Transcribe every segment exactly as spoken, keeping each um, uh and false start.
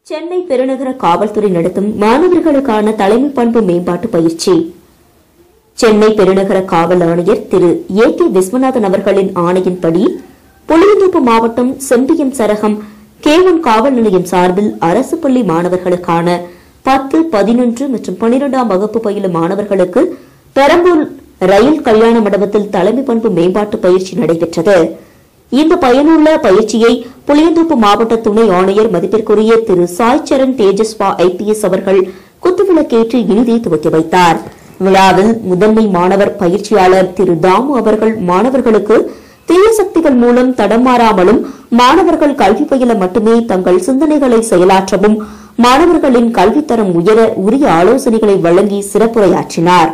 சென்னை பெருநகர காவல்துறை நடத்தும் மாணவர்களுக்கான தலைமை பண்பு மேம்பாட்டு பயிற்சி. சென்னை பெருநகர காவல் ஆணையர் திரு ஏ கே விஸ்வநாதன் அவர்களின் ஆணையின்படி புளியந்தோப்பு மாவட்டம் செம்பியம் சரகம் கே ஒன் காவல் நிலையம் சார்பில் அரசு பள்ளி மாணவர்களுக்கான பத்து பதினொன்று மற்றும் பனிரெண்டாம் வகுப்பு பயிலும் மாணவர்களுக்கு பெரம்பூர் ரயில் கல்யாண மண்டபத்தில் தலைமை பண்பு மேம்பாட்டு பயிற்சி நடைபெற்றது. இந்த பயனுள்ள பயிற்சியை புளியந்தோப்பு மாவட்ட துணை ஆணையர் மதிப்பிற்குரிய திரு Sai Charan Tejaswa I P S அவர்கள் குத்துவிளக்கேற்றி இனிதே துவக்கி வைத்தார். விழாவில் முதன்மை மாணவர் பயிற்சியாளர் திரு தாமு அவர்கள் மாணவர்களுக்கு தீய சக்திகள் மூலம் தடமாறாமலும் மாணவர்கள் கல்வி பயில மட்டுமே தங்கள் சிந்தனைகளை செயலாற்றவும் மாணவர்களின் கல்வித்தரம் உயர உரிய ஆலோசனைகளை வழங்கி சிறப்புரையாற்றினார்.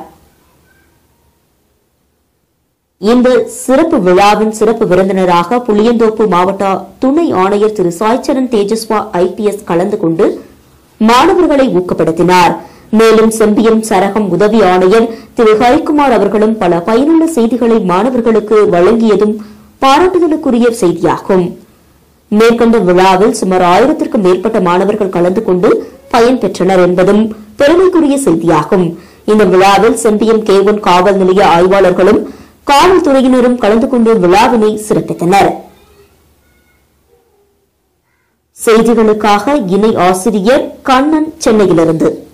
இந்த சிறப்பு விழாவின் சிறப்பு விருந்தினராக புளியந்தோப்பு மாவட்ட துணை ஆணையர் திரு Saicharan Tejaswa I P S கலந்து கொண்டு மாணவர்களை ஊக்கப்படுத்தினார். மேலும் செம்பியம் சரகம் உதவி ஆணையர் திரு ஹரிக்குமார் அவர்களும் பல பயனுள்ள செய்திகளை மாணவர்களுக்கு வழங்கியதும் பாராட்டுதலுக்குரிய செய்தியாகும். மேற்கண்ட விழாவில் சுமார் ஆயிரத்திற்கும் மேற்பட்ட மாணவர்கள் கலந்து கொண்டு பயன்பெற்றனர் என்பதும் பெருமைக்குரிய செய்தியாகும். இந்த விழாவில் செம்பியம் கே ஒன் காவல் நிலைய ஆய்வாளர்களும் காவல்துறையினரும் கலந்து கொண்டு விழாவினை சிறப்பித்தனர். செய்திகளுக்காக இணை ஆசிரியர் கண்ணன், சென்னையிலிருந்து.